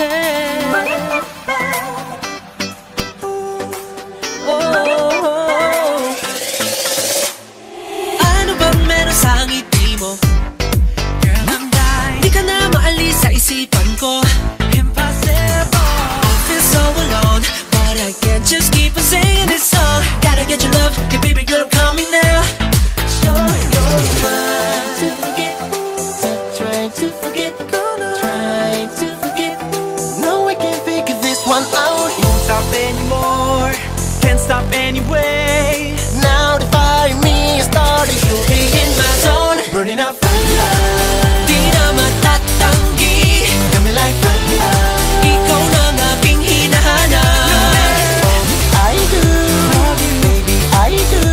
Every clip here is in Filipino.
Ano bang meron sa ngiti mo? Girl, I'm dying. Di ka na maalis sa isipan ko. Impossible. I feel so alone, but I can't just keep on singing this song. Gotta get your love, hey baby girl, I'm coming now. Show your mind to forget, try to forget, try to forget. No, I can't figure this one out. Won't stop anymore, can't stop anyway. Now the fire me is starting to Be in my zone, burning up fire. di na matatanggi. Got me like fire. Ikaw na ang aking hinahanap. I do, baby, I do.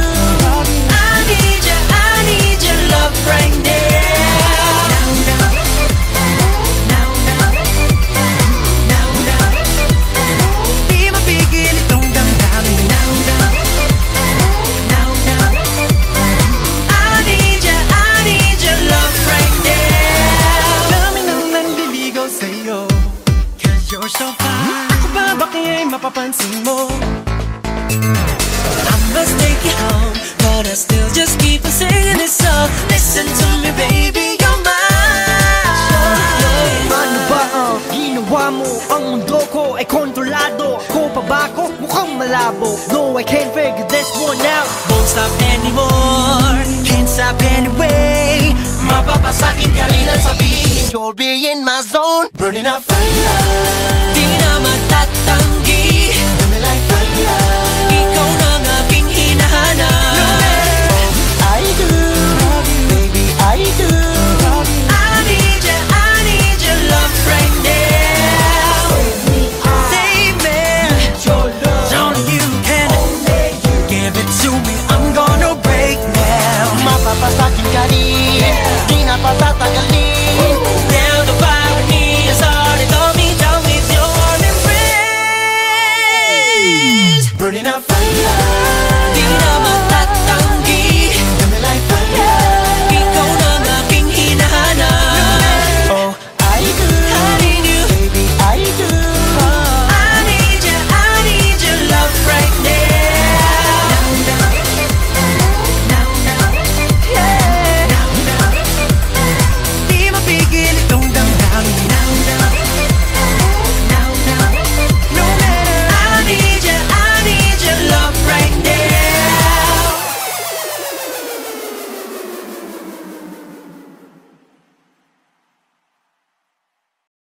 I need your love right now. Now, di mapigil itong damdamin. Now, I need your love right now. Dami nang nanliligaw sa'yo, 'Cause you're so fine. ako ba bakit mapapansin mo? I must take you home, but I still just keep on singing this song. Listen to me, baby, you're mine. Ano ba ang ginawa mo? Ang mundo ko ay kontrolado. Ako pa ba ako? Mukhang malabo. No, I can't figure this one out. Won't stop anymore, can't stop anyway. Mapapasakin ka rin ang sabihin. You'll be in my zone, burning up fire. Di